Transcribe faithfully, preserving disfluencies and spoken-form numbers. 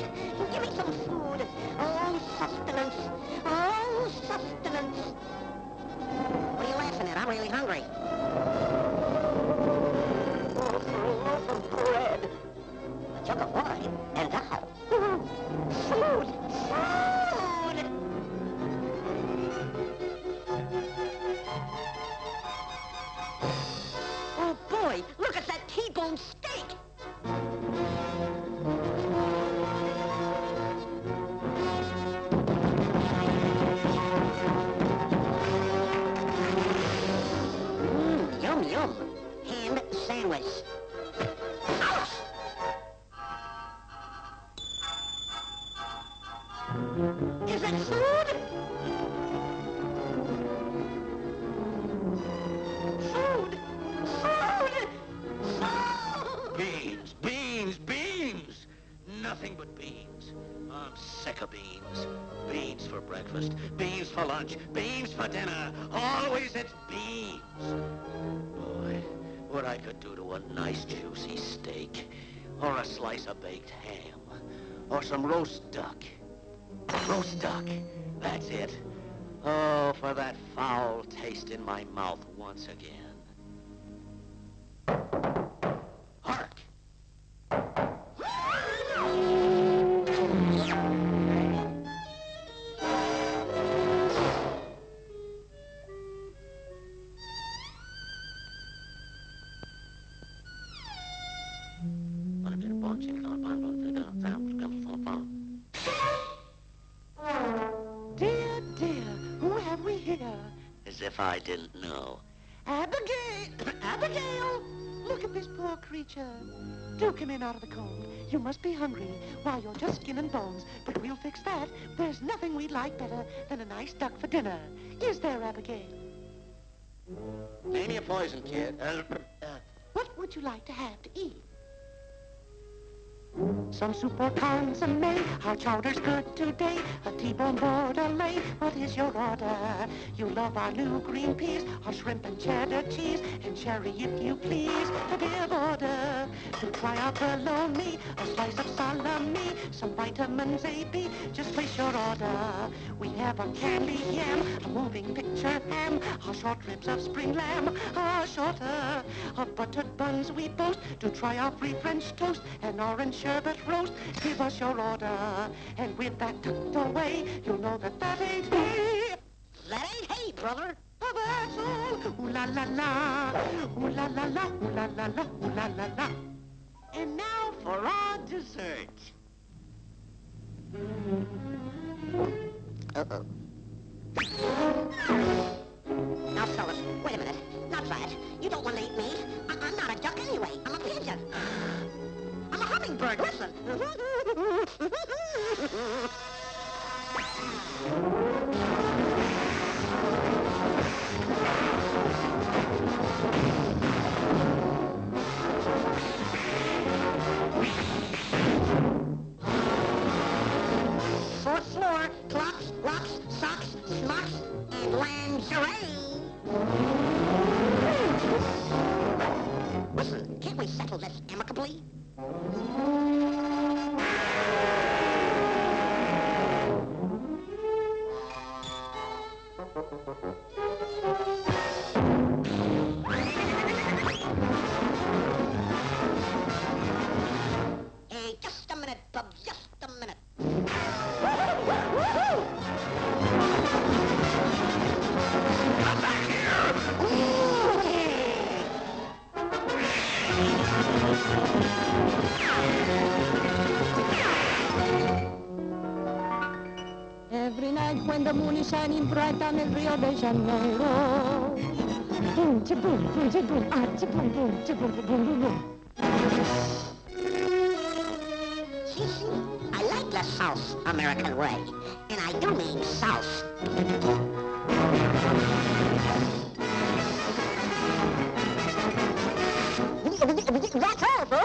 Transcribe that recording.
Give me some food. Oh, sustenance. Oh, sustenance. What are you laughing at? I'm really hungry. Oh, for a loaf of bread. A jug of wine. And thou. Food! Food! Oh, boy, look at that T-bone steak! Mmm, yum, yum. Ham sandwich. Ouch! Is that food? Food! Food! Food! Beans, beans, beans! Nothing but beans. I'm sick of beans. Beans for breakfast, beans for lunch, beans for dinner. Always it's beans. Boy, what I could do to a nice juicy steak, or a slice of baked ham, or some roast duck. Roast duck, that's it. Oh, for that foul taste in my mouth once again. Hark! Dear, dear, who have we here? As if I didn't know. Abigail! Abigail! Look at this poor creature. Do come in out of the cold. You must be hungry. Why, you're just skin and bones. But we'll fix that. There's nothing we'd like better than a nice duck for dinner. Is there, Abigail? Name me a poison, kid. Uh, uh, What would you like to have to eat? Some soup or consomme, our chowder's good today. A T-bone bordelay, what is your order? You love our new green peas, our shrimp and cheddar cheese, and sherry if you please. To give order, to try our bologna, a slice of salami, some vitamins A, B, just place your order. We have a candy yam, a moving picture ham, our short ribs of spring lamb, our shorter, of buttered buns we boast, to try our free French toast, and orange sherbet roast. Give us your order, and with that tucked away, you'll know that that ain't hay. That ain't hay, brother. Oh, that's all. Ooh la la la, ooh la la la, ooh la la la, ooh la la la. And now for our dessert. Uh-oh. Now, fellas, wait a minute. Not that. You don't want to eat meat. I I'm not a duck anyway. I'm a pigeon. I'm a hummingbird. Listen. Fourth floor, clocks, locks, socks, smocks, and lingerie. Listen, can't we settle this amicably? Hey, just a minute, bub, just a minute. Come back here! Every night when the moon is shining bright down in Rio de Janeiro. Boom, cha-boom, boom, cha-boom, ah, cha-boom, boom, cha-boom, boom, boom, boom. See, see, I like the South American way, and I do mean South. That's all, folks.